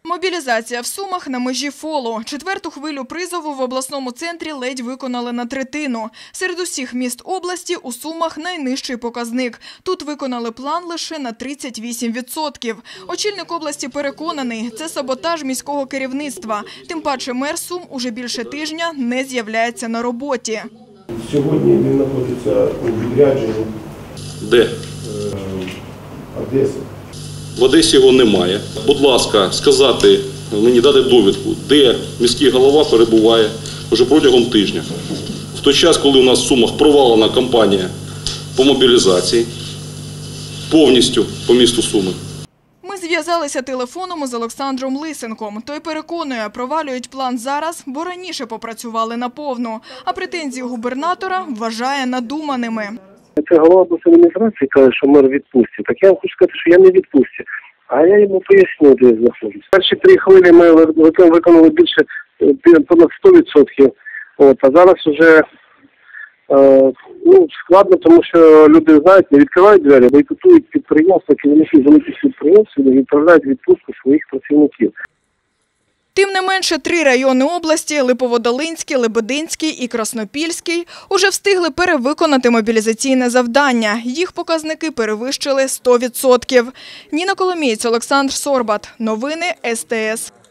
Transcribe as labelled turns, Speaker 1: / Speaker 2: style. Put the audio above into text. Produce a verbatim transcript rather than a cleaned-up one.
Speaker 1: Мобілізація в Сумах на межі фолу. Четверту хвилю призову в обласному центрі ледь виконали на третину. Серед усіх міст області у Сумах найнижчий показник. Тут виконали план лише на тридцять вісім відсотків. Очільник області переконаний, це саботаж міського керівництва. Тим паче мер Сум уже більше тижня не з'являється на роботі.
Speaker 2: Сьогодні він знаходиться у відрядженні.
Speaker 3: Де?
Speaker 2: Одеса.
Speaker 3: В Одесі його немає. Будь ласка, сказати, мені дати довідку, де міський голова перебуває вже протягом тижня. В той час, коли у нас в Сумах провалена кампанія по мобілізації, повністю по місту Суми.
Speaker 1: Ми зв'язалися телефоном з Олександром Лисенком. Той переконує, провалюють план зараз, бо раніше попрацювали наповну. А претензії губернатора вважає надуманими.
Speaker 4: Це голова обласної адміністрації каже, що мер відпустці. Так я вам хочу сказати, що я не відпустці. А я йому поясню, де я знаходжусь. Перші три хвилі ми виконали більше понад сто відсотків. От, а зараз вже е, ну, складно, тому що люди, знають, не відкривають двері, бойкотують підприємства, керівники великих підприємств відправляють відпустку своїх працівників.
Speaker 1: Тим не менше, три райони області – Липоводолинський, Лебединський і Краснопільський – уже встигли перевиконати мобілізаційне завдання. Їх показники перевищили сто відсотків. Ніна Коломієць, Олександр Сорбат. Новини ес те ес.